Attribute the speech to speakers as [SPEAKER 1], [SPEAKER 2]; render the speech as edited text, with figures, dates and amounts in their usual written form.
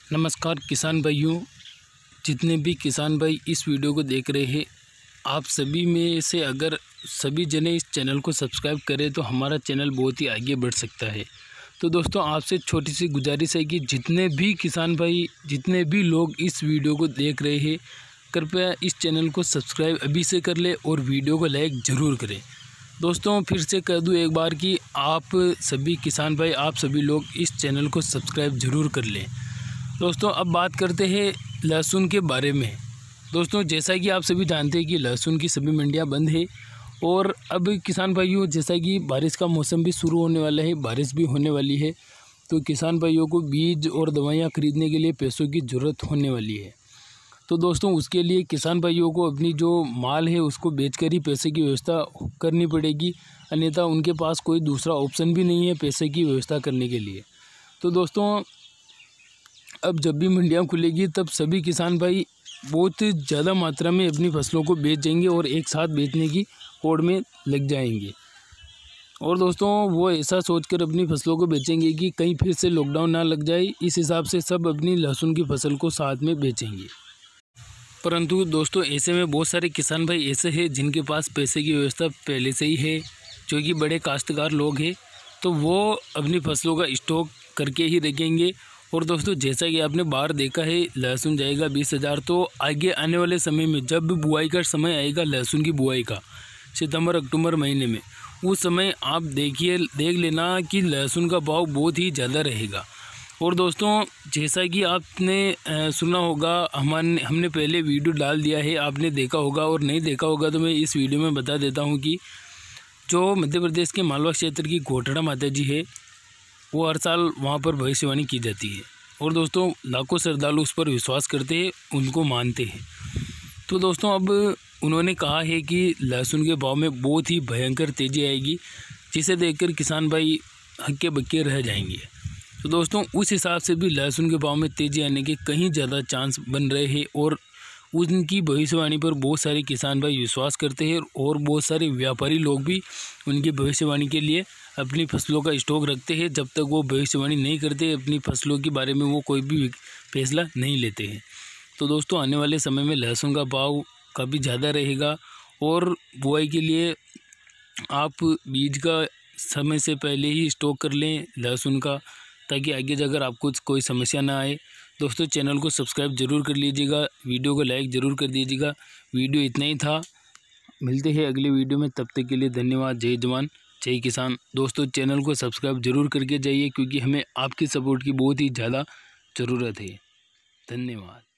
[SPEAKER 1] नमस्कार किसान भाइयों, जितने भी किसान भाई इस वीडियो को देख रहे हैं, आप सभी में से अगर सभी जने इस चैनल को सब्सक्राइब करें तो हमारा चैनल बहुत ही आगे बढ़ सकता है। तो दोस्तों, आपसे छोटी सी गुजारिश है कि जितने भी किसान भाई, जितने भी लोग इस वीडियो को देख रहे हैं, कृपया इस चैनल को सब्सक्राइब अभी से कर ले और वीडियो को लाइक ज़रूर करें। दोस्तों, फिर से कह दूं एक बार कि आप सभी किसान भाई, आप सभी लोग इस चैनल को सब्सक्राइब ज़रूर कर लें। दोस्तों, अब बात करते हैं लहसुन के बारे में। दोस्तों, जैसा कि आप सभी जानते हैं कि लहसुन की सभी मंडियां बंद है और अब किसान भाइयों, जैसा कि बारिश का मौसम भी शुरू होने वाला है, बारिश भी होने वाली है, तो किसान भाइयों को बीज और दवाइयां खरीदने के लिए पैसों की ज़रूरत होने वाली है। तो दोस्तों, उसके लिए किसान भाइयों को अपनी जो माल है उसको बेचकर ही पैसे की व्यवस्था करनी पड़ेगी, अन्यथा उनके पास कोई दूसरा ऑप्शन भी नहीं है पैसे की व्यवस्था करने के लिए। तो दोस्तों, अब जब भी मंडियाँ खुलेगी तब सभी किसान भाई बहुत ज़्यादा मात्रा में अपनी फसलों को बेच जाएंगे और एक साथ बेचने की होड़ में लग जाएंगे। और दोस्तों, वो ऐसा सोचकर अपनी फसलों को बेचेंगे कि कहीं फिर से लॉकडाउन ना लग जाए, इस हिसाब से सब अपनी लहसुन की फसल को साथ में बेचेंगे। परंतु दोस्तों, ऐसे में बहुत सारे किसान भाई ऐसे हैं जिनके पास पैसे की व्यवस्था पहले से ही है, जो कि बड़े काश्तकार लोग हैं, तो वो अपनी फसलों का स्टॉक करके ही रखेंगे। और दोस्तों, जैसा कि आपने बाहर देखा है, लहसुन जाएगा 20,000, तो आगे आने वाले समय में जब बुआई का समय आएगा लहसुन की बुआई का, सितंबर अक्टूबर महीने में, उस समय आप देख लेना कि लहसुन का भाव बहुत ही ज़्यादा रहेगा। और दोस्तों, जैसा कि आपने सुना होगा, हमने पहले वीडियो डाल दिया है, आपने देखा होगा, और नहीं देखा होगा तो मैं इस वीडियो में बता देता हूँ कि जो मध्य प्रदेश के मालवा क्षेत्र की घोटाड़ा माता जी है, वो हर साल वहाँ पर भविष्यवाणी की जाती है। और दोस्तों, लाखों श्रद्धालु उस पर विश्वास करते हैं, उनको मानते हैं। तो दोस्तों, अब उन्होंने कहा है कि लहसुन के भाव में बहुत ही भयंकर तेज़ी आएगी, जिसे देखकर किसान भाई हक्के बक्के रह जाएंगे। तो दोस्तों, उस हिसाब से भी लहसुन के भाव में तेज़ी आने के कहीं ज़्यादा चांस बन रहे हैं और उनकी भविष्यवाणी पर बहुत सारे किसान भाई विश्वास करते हैं और बहुत सारे व्यापारी लोग भी उनकी भविष्यवाणी के लिए अपनी फसलों का स्टॉक रखते हैं। जब तक वो भविष्यवाणी नहीं करते, अपनी फसलों के बारे में वो कोई भी फैसला नहीं लेते हैं। तो दोस्तों, आने वाले समय में लहसुन का भाव काफ़ी ज़्यादा रहेगा और बुआई के लिए आप बीज का समय से पहले ही स्टॉक कर लें लहसुन का, ताकि आगे जाकर आपको कोई समस्या ना आए। दोस्तों, चैनल को सब्सक्राइब ज़रूर कर लीजिएगा, वीडियो को लाइक ज़रूर कर दीजिएगा। वीडियो इतना ही था, मिलते हैं अगले वीडियो में, तब तक के लिए धन्यवाद। जय जवान जय किसान। दोस्तों, चैनल को सब्सक्राइब ज़रूर करके जाइए, क्योंकि हमें आपकी सपोर्ट की बहुत ही ज़्यादा ज़रूरत है। धन्यवाद।